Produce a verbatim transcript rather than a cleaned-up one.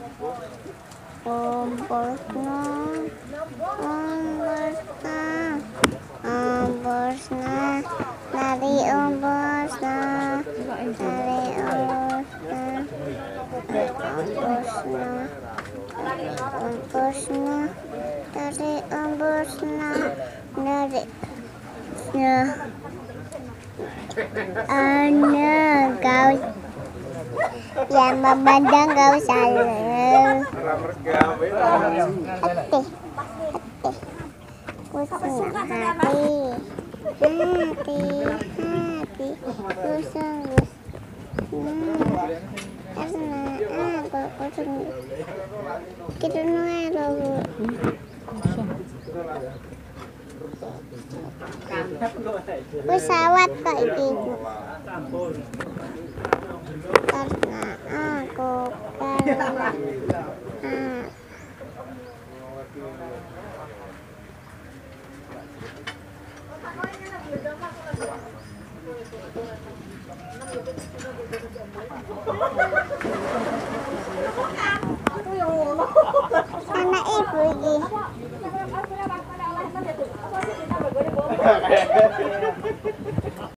Ombosna, ombosna, ombosna, nari ombosna, nari ombosna, ombosna, ombosna, nari ombosna, nari ombosna. Ana kau yang memandang kau salah. Hati, hati, kusung hati, hati, hati, kusung gus. Karena aku kusung kita nunggu. Pesawat kok ini. Karena aku karena ah. Anak ibu ini.